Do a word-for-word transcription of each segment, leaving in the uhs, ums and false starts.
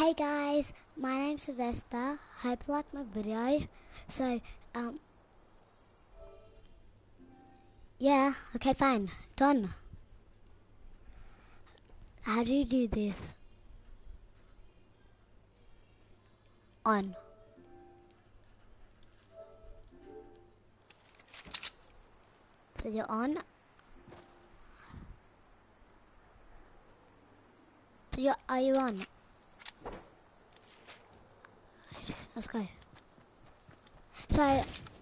Hey guys, my name's Sylvester. Hope you like my video. So, um, yeah, okay, fine, done. How do you do this? On. So you're on. So you're, are you on? Let's go. So,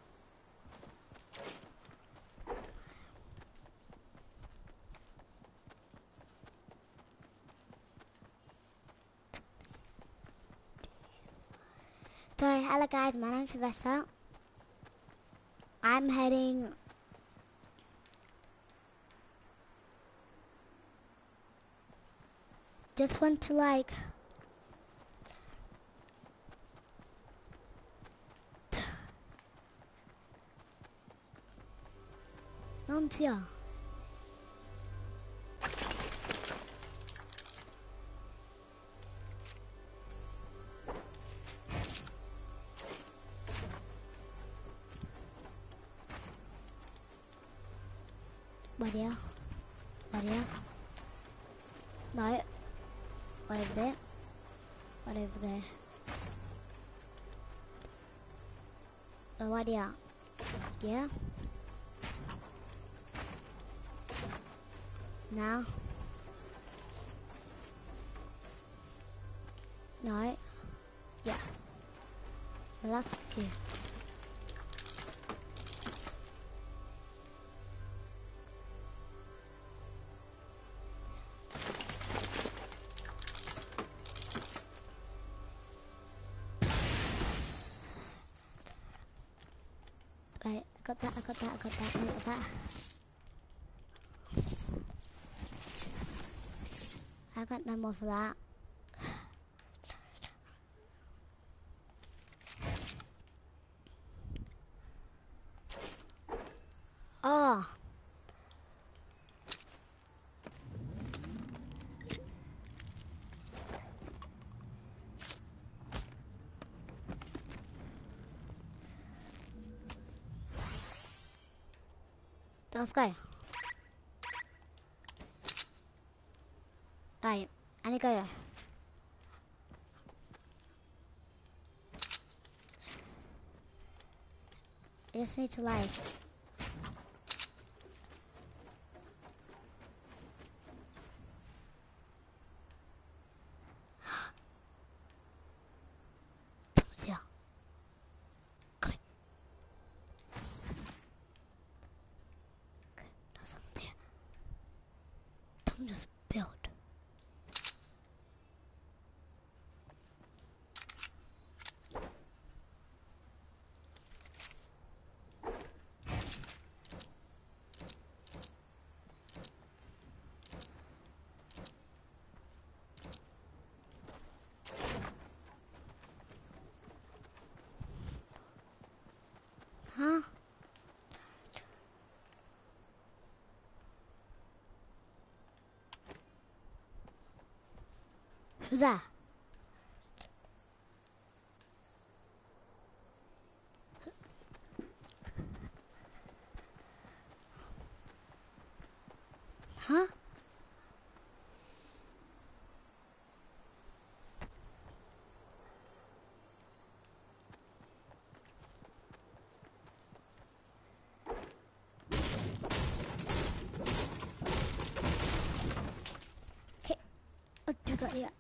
so hello guys, my name's Sylvester. I'm heading just want to like don't here. What here? What here? No. What over there? What over there? No idea. Yeah? Now? No. Yeah. The last is here. Wait, I got that, I got that, I got that, I got that. I got no more for that. Oh. Let's go. Right, I need to go. I just need to like yeah. Click. Okay, there's something there. Someone just built. Huh? Who's that? Huh? Okay. Oh, you got yeah.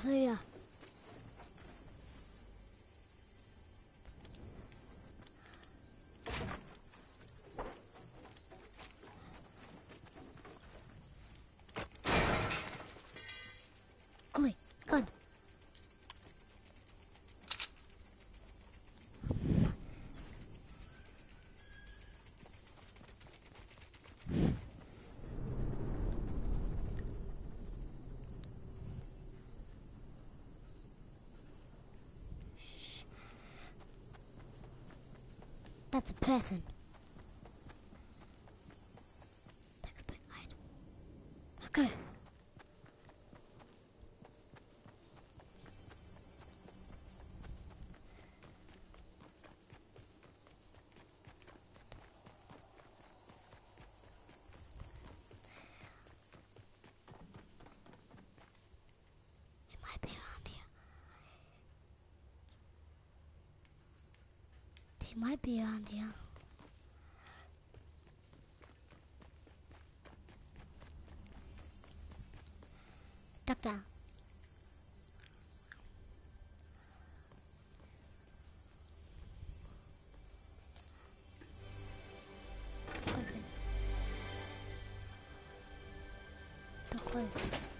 Also, yeah. Quickly, gun. That's a person. Let's hide. Let's go. It might be around here. He might be around here. Doctor. Open. Door closed.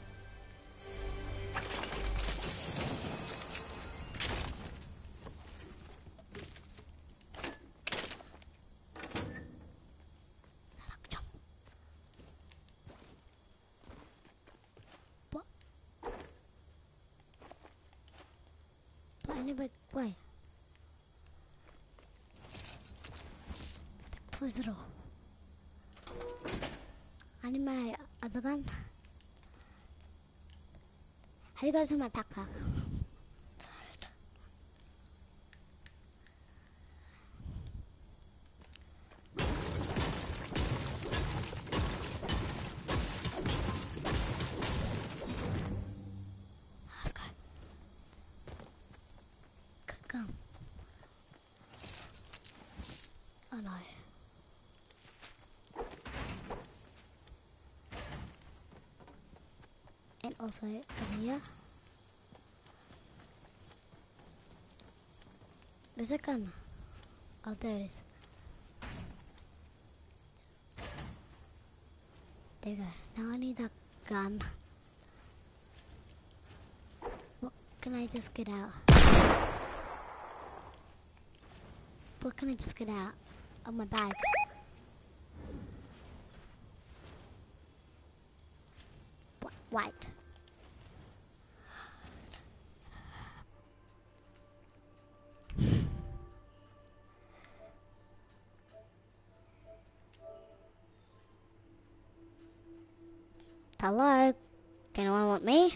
Jump. What? But anyway, wait. Close the door. I need my other gun. How do you go to my backpack? Let's go. Come. Oh no. And also over here. Where's the gun? Oh, there it is. There you go. Now I need a gun. What can I just get out? What can I just get out of my bag? Wh- White. Hello? Anyone want me?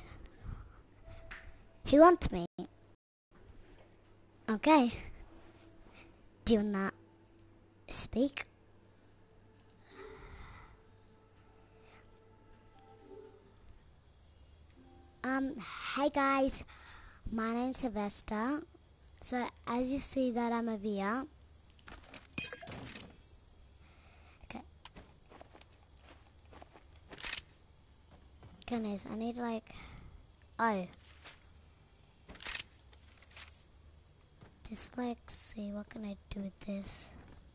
Who wants me? Okay. Do you not speak? Um, hey guys. My name's Sylvester. So as you see that I'm a V R. Okay. Goodness, I need like oh. Just like see what can I do with this?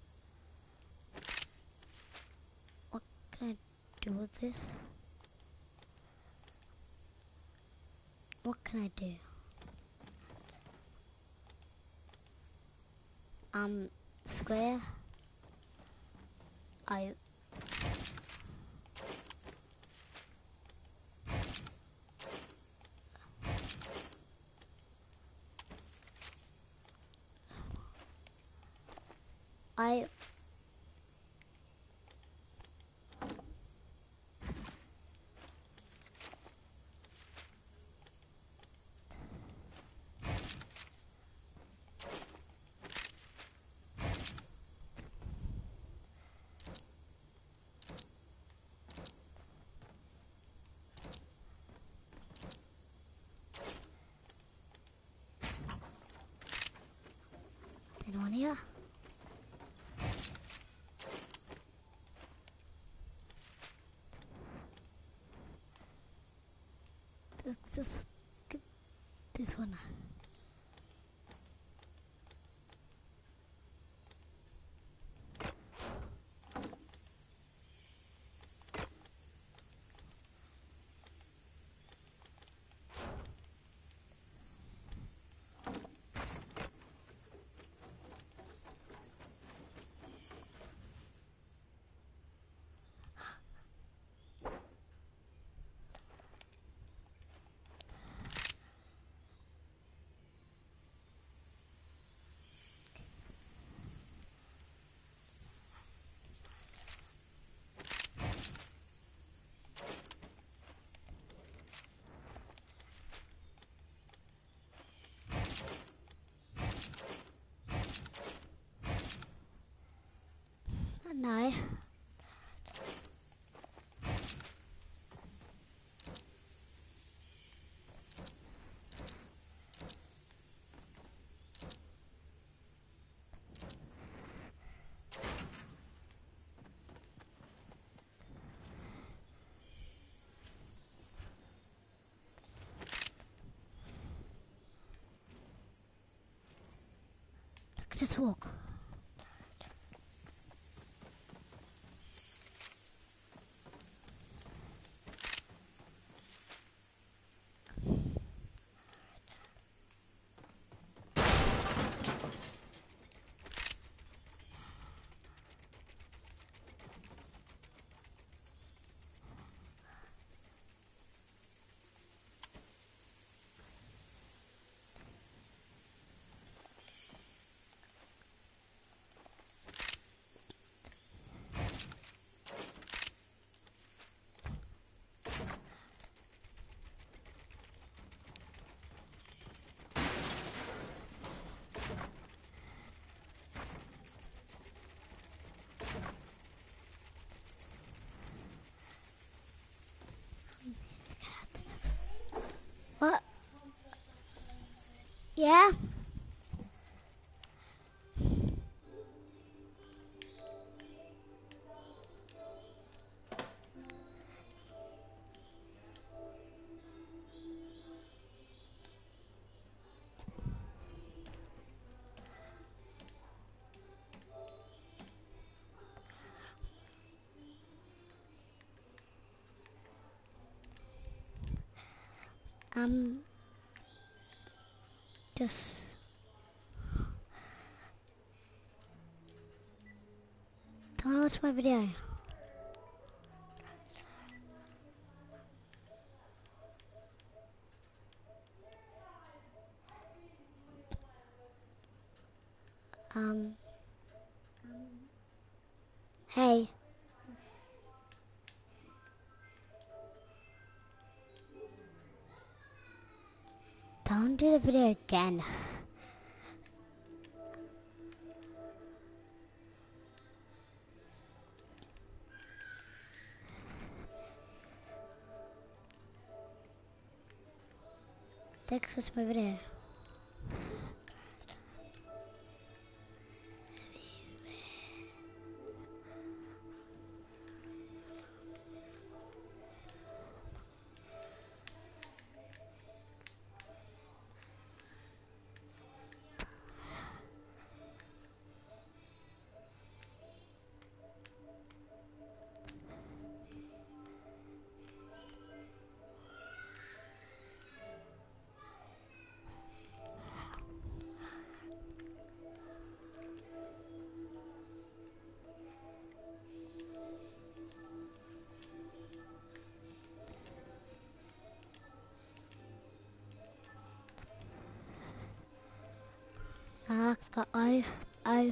What can I do with this? What can I do? Um square. I I anyone here? Let's just get this one. No. Just walk. What? Yeah? Um, just don't watch my video. Um, hey. Don't do the video again. Thanks for my video. Alex got O, O.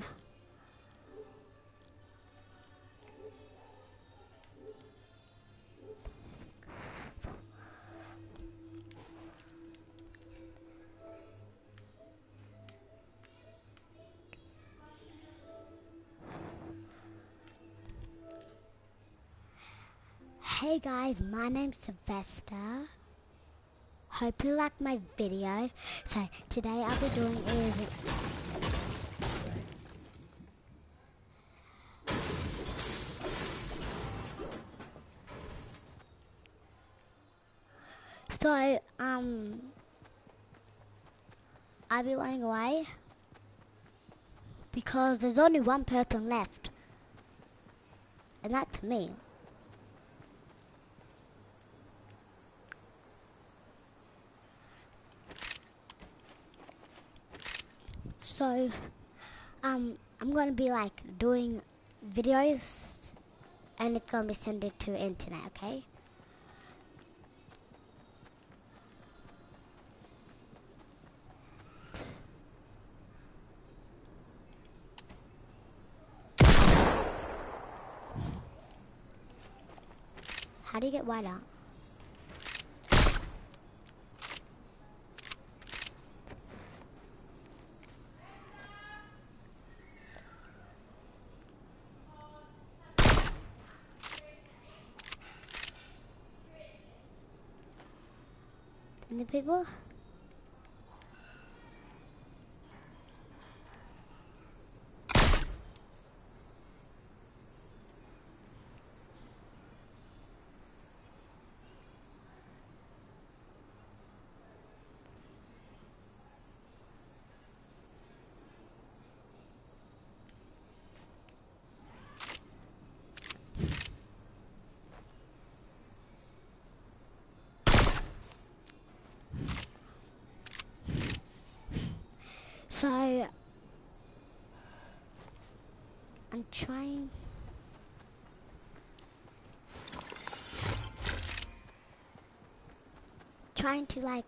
Hey guys, my name's Sylvester. Hope you like my video. So today I'll be doing is so um I'll be running away because there's only one person left, and that's me. So, um, I'm gonna be like doing videos, and it's gonna be sent it to internet, okay? How do you get white out? Any people? So, I'm trying. Trying to like.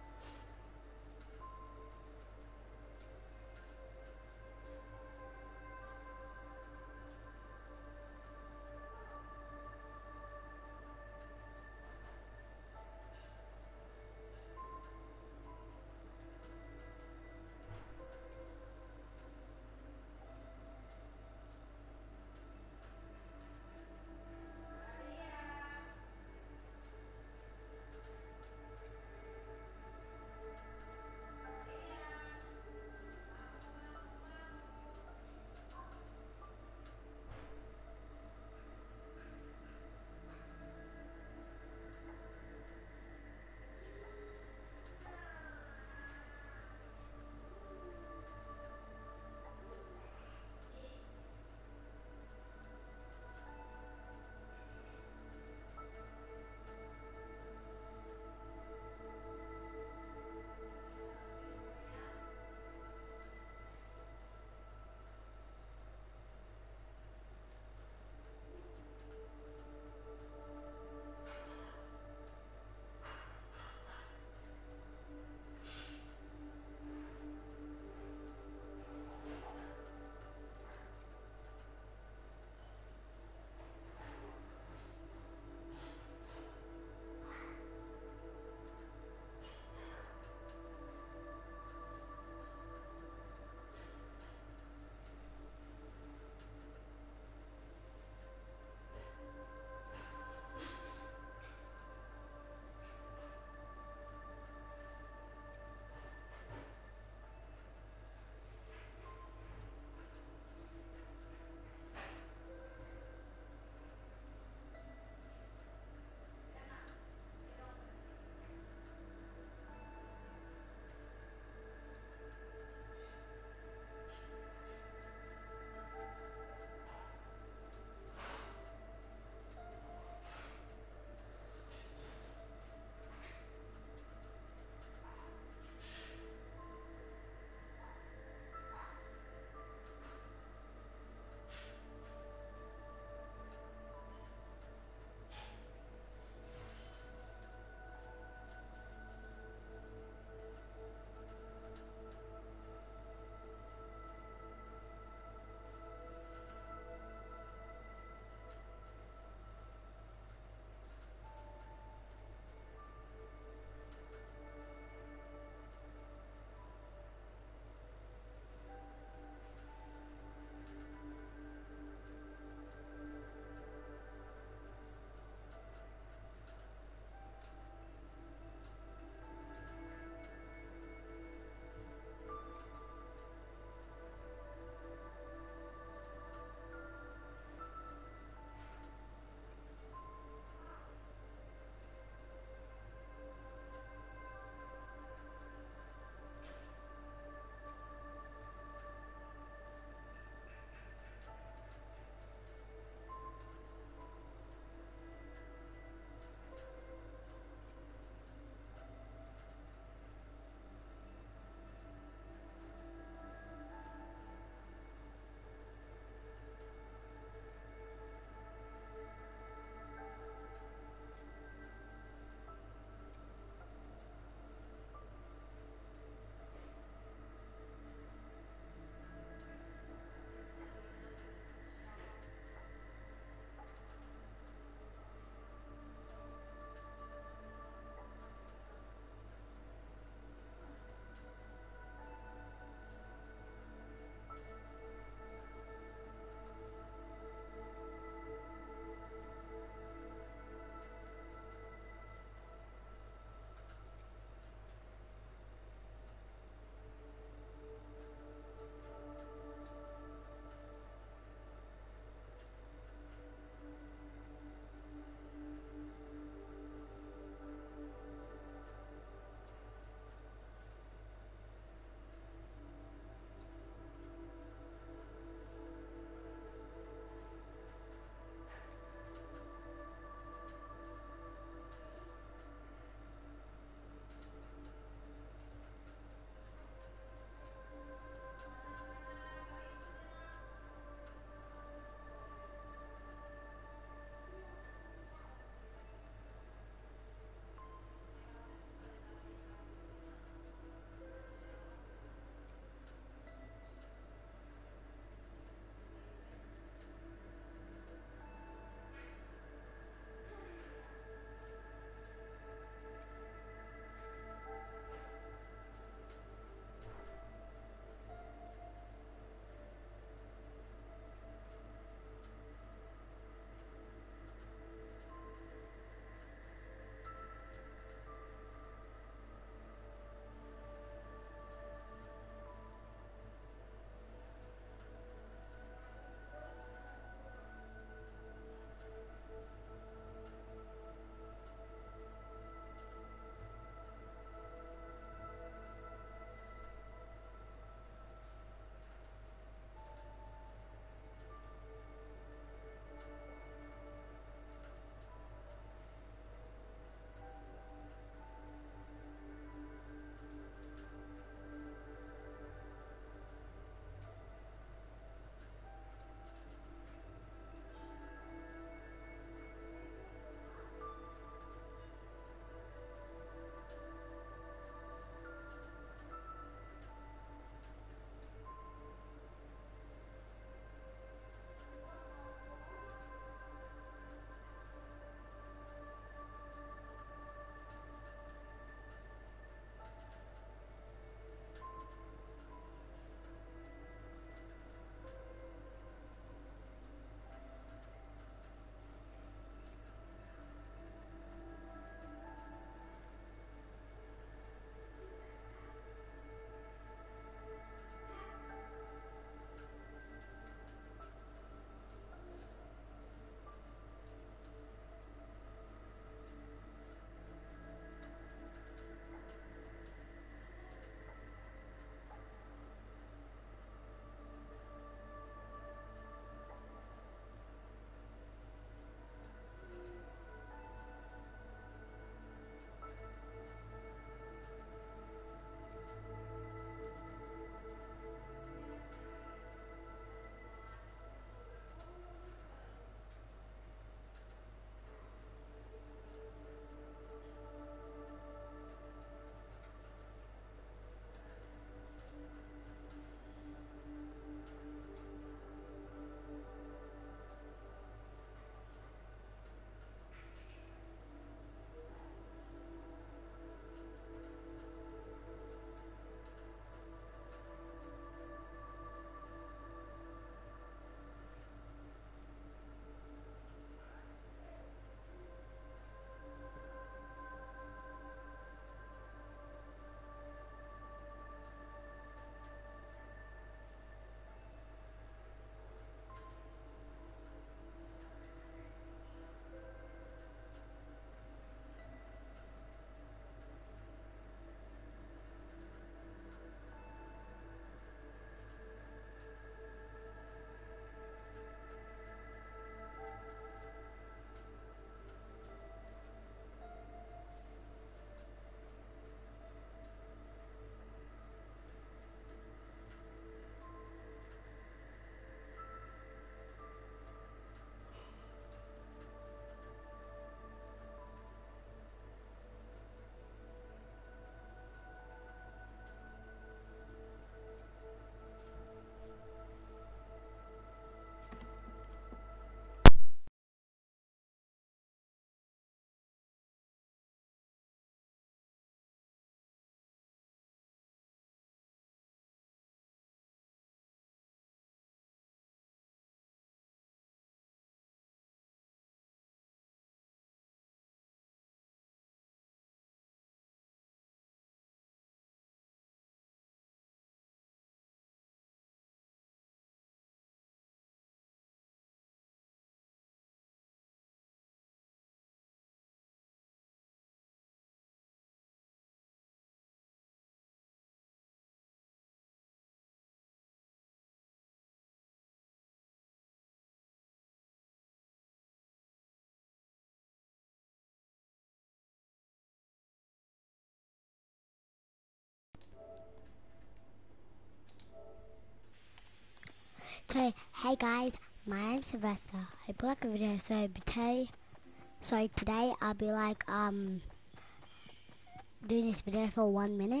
So, hey guys, my name's Sylvester. I put like a video, so today, so today I'll be like, um, doing this video for one minute.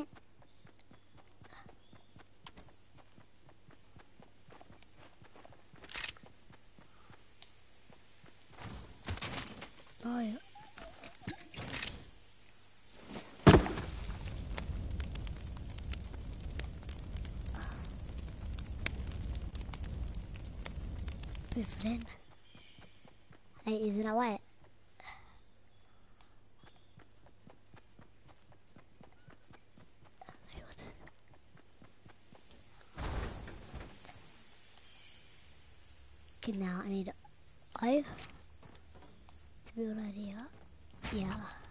No. Put it in. Hey, isn't that white? Okay, now I need oil to build idea. Yeah.